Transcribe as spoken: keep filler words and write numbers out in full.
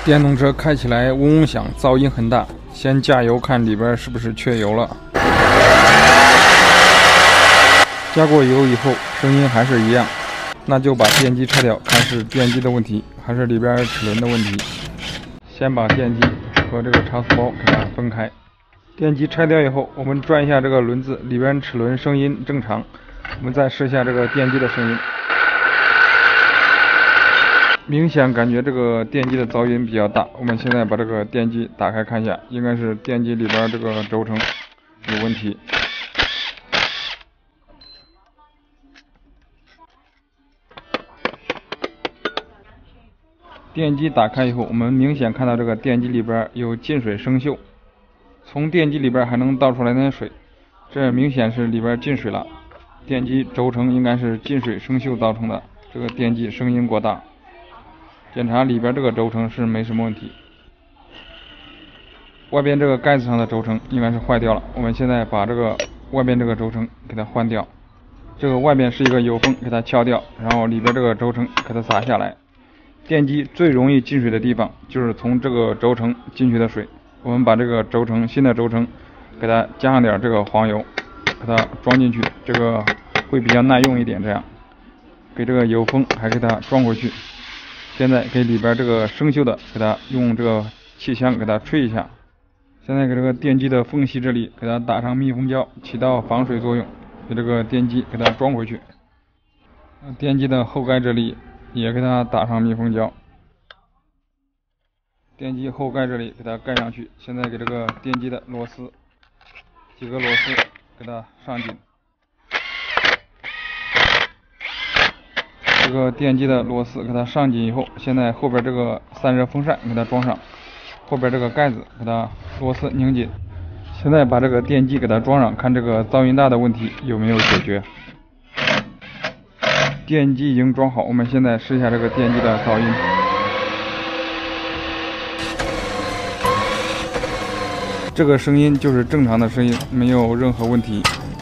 电动车开起来嗡嗡响，噪音很大。先加油看里边是不是缺油了。加过油以后，声音还是一样，那就把电机拆掉，看是电机的问题还是里边齿轮的问题。先把电机和这个差速包给它分开。电机拆掉以后，我们转一下这个轮子，里边齿轮声音正常。我们再试一下这个电机的声音。明显感觉这个电机的噪音比较大，我们现在把这个电机打开看一下，应该是电机里边这个轴承有问题。电机打开以后，我们明显看到这个电机里边有进水生锈，从电机里边还能倒出来点水，这明显是里边进水了。电机轴承应该是进水生锈造成的，这个电机声音过大。检查里边这个轴承是没什么问题，外边这个盖子上的轴承应该是坏掉了。我们现在把这个外边这个轴承给它换掉，这个外边是一个油封，给它敲掉，然后里边这个轴承给它撒下来。电机最容易进水的地方就是从这个轴承进去的水，我们把这个轴承新的轴承给它加上点这个黄油，给它装进去，这个会比较耐用一点。这样给这个油封还给它装回去。现在给里边这个生锈的，给它用这个气枪给它吹一下。现在给这个电机的缝隙这里给它打上密封胶，起到防水作用。给这个电机给它装回去。电机的后盖这里也给它打上密封胶。电机后盖这里给它盖上去。现在给这个电机的螺丝几个螺丝给它上紧。这个电机的螺丝给它上紧以后，现在后边这个散热风扇给它装上，后边这个盖子给它螺丝拧紧。现在把这个电机给它装上，看这个噪音大的问题有没有解决。电机已经装好，我们现在试一下这个电机的噪音。这个声音就是正常的声音，没有任何问题。